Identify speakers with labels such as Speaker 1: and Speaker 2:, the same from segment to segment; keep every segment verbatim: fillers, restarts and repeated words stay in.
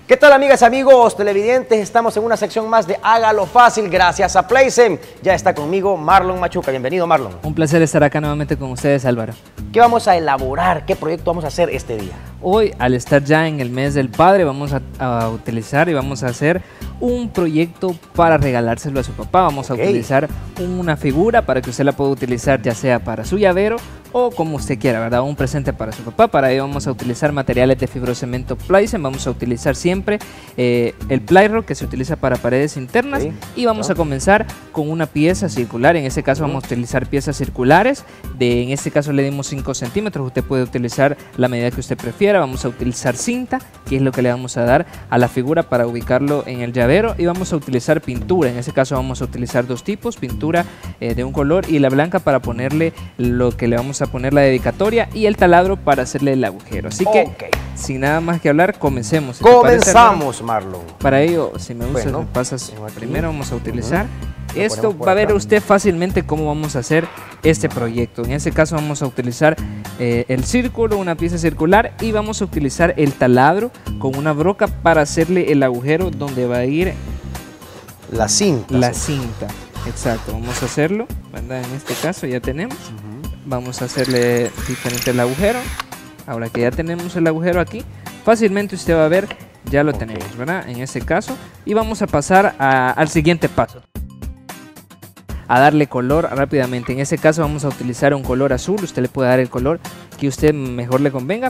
Speaker 1: ¿Qué tal, amigas y amigos televidentes? Estamos en una sección más de Hágalo Fácil gracias a Playsen. Ya está conmigo Marlon Machuca. Bienvenido, Marlon.
Speaker 2: Un placer estar acá nuevamente con ustedes, Álvaro.
Speaker 1: ¿Qué vamos a elaborar? ¿Qué proyecto vamos a hacer este día?
Speaker 2: Hoy, al estar ya en el mes del padre, vamos a, a utilizar y vamos a hacer un proyecto para regalárselo a su papá. Vamos
Speaker 1: Okay.
Speaker 2: a utilizar una figura para que usted la pueda utilizar ya sea para su llavero o como usted quiera, ¿verdad? Un presente para su papá. Para ello vamos a utilizar materiales de fibrocemento Playsen. Vamos a utilizar siempre eh, el Plyrock, que se utiliza para paredes internas.
Speaker 1: Sí.
Speaker 2: Y vamos
Speaker 1: ¿No?
Speaker 2: a comenzar con una pieza circular. En este caso
Speaker 1: Uh-huh.
Speaker 2: vamos a utilizar piezas circulares. De, en este caso le dimos cinco centímetros. Usted puede utilizar la medida que usted prefiera. Vamos a utilizar cinta, que es lo que le vamos a dar a la figura para ubicarlo en el llavero. Y vamos a utilizar pintura. En este caso vamos a utilizar dos tipos. Pintura eh, de un color y la blanca para ponerle lo que le vamos a poner la dedicatoria, y el taladro para hacerle el agujero. Así que,
Speaker 1: Okay.
Speaker 2: sin nada más que hablar, comencemos. ¿Te parece,
Speaker 1: Comenzamos, Marlon.
Speaker 2: Para ello, si me gusta,
Speaker 1: Bueno,
Speaker 2: me pasas
Speaker 1: tengo aquí.
Speaker 2: primero. Vamos a utilizar
Speaker 1: Lo
Speaker 2: esto.
Speaker 1: ponemos por
Speaker 2: Va a ver
Speaker 1: acá.
Speaker 2: usted fácilmente cómo vamos a hacer este proyecto. En este caso vamos a utilizar eh, el círculo, una pieza circular, y vamos a utilizar el taladro con una broca para hacerle el agujero donde va a ir
Speaker 1: La cinta.
Speaker 2: la
Speaker 1: sí.
Speaker 2: cinta. Exacto, vamos a hacerlo, ¿verdad? En este caso ya tenemos.
Speaker 1: Uh-huh.
Speaker 2: Vamos a hacerle diferente el agujero. Ahora que ya tenemos el agujero aquí, fácilmente usted va a ver, ya lo
Speaker 1: Okay.
Speaker 2: tenemos, ¿verdad? En este caso. Y vamos a pasar a- al siguiente paso, a darle color rápidamente. En este caso vamos a utilizar un color azul. Usted le puede dar el color que usted mejor le convenga.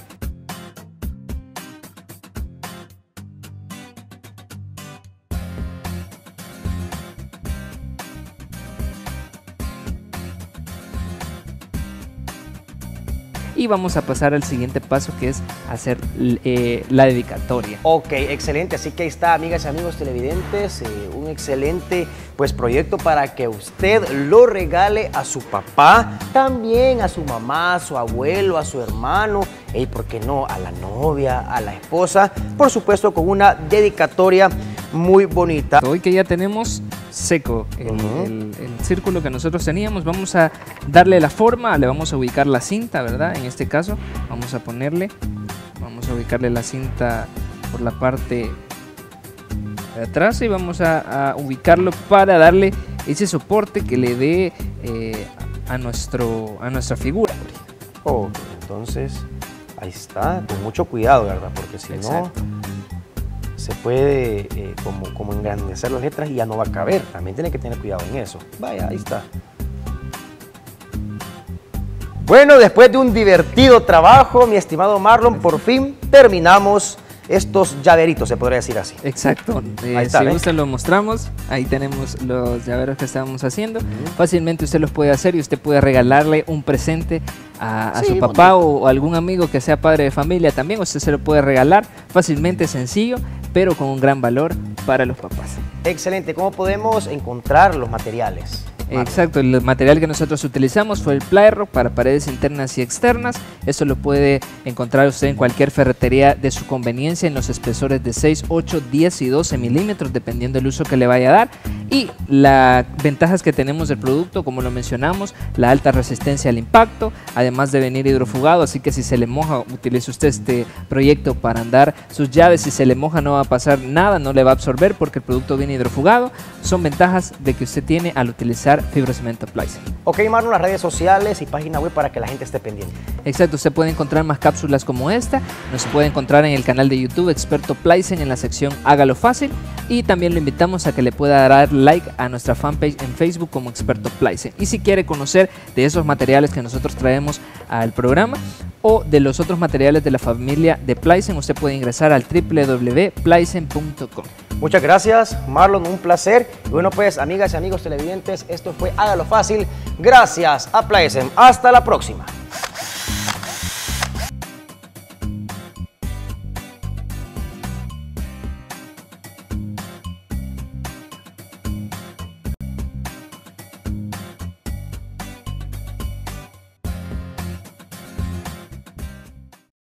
Speaker 2: Y vamos a pasar al siguiente paso, que es hacer eh, la dedicatoria.
Speaker 1: Ok, excelente. Así que ahí está, amigas y amigos televidentes, eh, un excelente pues, proyecto para que usted lo regale a su papá, también a su mamá, a su abuelo, a su hermano, y por qué no, a la novia, a la esposa, por supuesto con una dedicatoria muy bonita.
Speaker 2: Hoy que ya tenemos seco el,
Speaker 1: Uh-huh.
Speaker 2: el- el círculo que nosotros teníamos, vamos a darle la forma, le vamos a ubicar la cinta, ¿verdad? En este caso vamos a ponerle, vamos a ubicarle la cinta por la parte de atrás y vamos a, a ubicarlo para darle ese soporte que le dé eh, a, nuestro, a nuestra figura.
Speaker 1: Ok, entonces ahí está, con mucho cuidado, ¿verdad? Porque si
Speaker 2: Exacto.
Speaker 1: no, se puede eh, como, como engrandecer las letras y ya no va a caber. También tiene que tener cuidado en eso. Vaya, ahí está. Bueno, después de un divertido trabajo, mi estimado Marlon, por fin terminamos estos llaveritos, se podría decir así.
Speaker 2: Exacto, eh,
Speaker 1: Ahí está,
Speaker 2: si
Speaker 1: ¿ves?
Speaker 2: gusta lo mostramos. Ahí tenemos los llaveros que estábamos haciendo.
Speaker 1: Ujú.
Speaker 2: Fácilmente usted los puede hacer y usted puede regalarle un presente a, a
Speaker 1: Sí,
Speaker 2: su papá
Speaker 1: bonito.
Speaker 2: o, o algún amigo que sea padre de familia también. Usted se lo puede regalar fácilmente, sencillo, pero con un gran valor para los papás.
Speaker 1: Excelente. ¿Cómo podemos encontrar los materiales? Marlon?
Speaker 2: Exacto, el material que nosotros utilizamos fue el Plyrock para paredes internas y externas. Esto lo puede encontrar usted en cualquier ferretería de su conveniencia en los espesores de seis, ocho, diez y doce milímetros, dependiendo del uso que le vaya a dar. Y las ventajas que tenemos del producto, como lo mencionamos, la alta resistencia al impacto, además de venir hidrofugado, así que si se le moja, utilice usted este proyecto para andar sus llaves. Si se le moja no va a pasar nada, no le va a absorber porque el producto viene hidrofugado. Son ventajas de que usted tiene al utilizar fibrocemento Playsen.
Speaker 1: Ok, Marlon, las redes sociales y página web para que la gente esté pendiente.
Speaker 2: Exacto, usted puede encontrar más cápsulas como esta. Nos puede encontrar en el canal de YouTube Experto Playsen en la sección Hágalo Fácil, y también lo invitamos a que le pueda dar like a nuestra fanpage en Facebook como Experto Playsen. Y si quiere conocer de esos materiales que nosotros traemos al programa o de los otros materiales de la familia de Playsen, usted puede ingresar al w w w punto playsen punto com.
Speaker 1: Muchas gracias, Marlon, un placer. Y bueno, pues, amigas y amigos televidentes, esto fue Hágalo Fácil. Gracias a Playsen. Hasta la próxima.